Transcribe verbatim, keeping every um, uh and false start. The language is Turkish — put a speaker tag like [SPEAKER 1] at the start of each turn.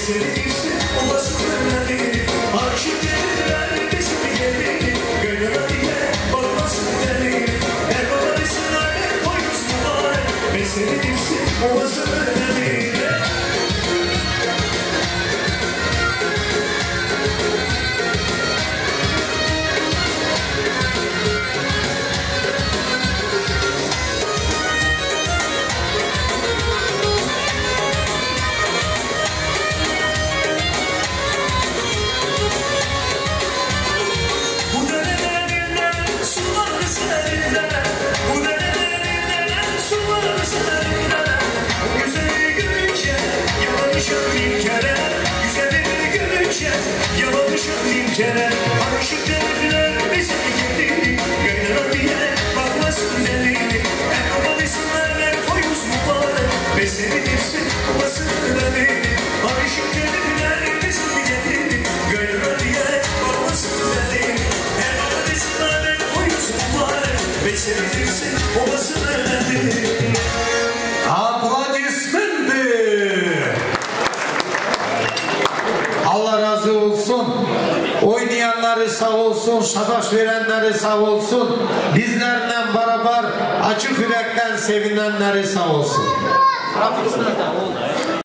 [SPEAKER 1] Meselesi olası önemli. Aşık dediler bizim geldi. Gönül diye bakmasın dedi. Her babanesine koyuz var. Meselesi olası önemli. Kere aşık dediler bizim geldi. Gönül diye bakmasın dedi. En babanesine koyuz mu var? Meselesi olası dedi. Aşık dediler bizim geldi. Gönül diye bakmasın dedi. En babanesine koyuz mu var? Meselesi olası dedi.
[SPEAKER 2] Aplaudismente. Allah razı olsun. Oynayanları sağ olsun, şadaş verenleri sağ olsun, bizlerle beraber açık yürekten sevinenleri sağ olsun.